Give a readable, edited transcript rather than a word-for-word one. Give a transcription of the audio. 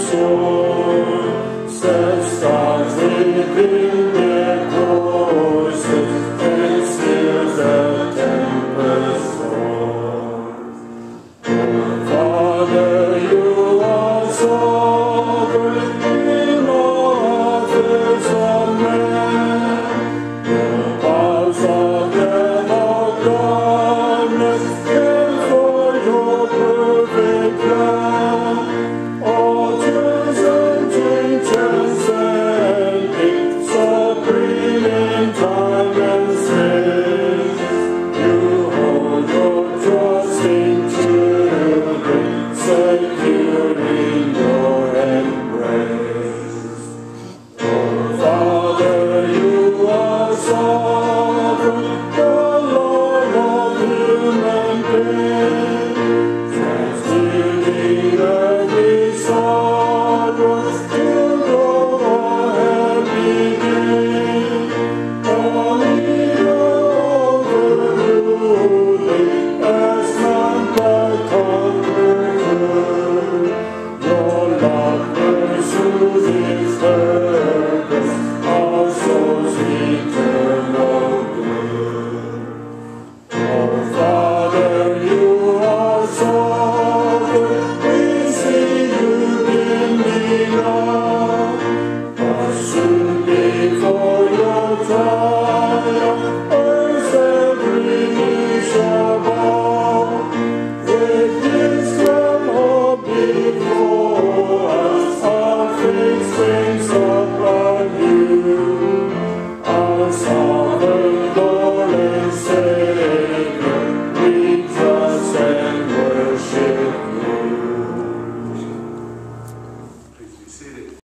shore, steadfast within their courses, and stills the tempest storms. Oh, Father, you are sovereign in all affairs of men. The powers of death of darkness came for your perfect plan. All truths and changes ending, supreme in time and space. You hold your trusting children, secure in your embrace. Oh, Father, you are sovereign, the Lord of human being, transmuting earth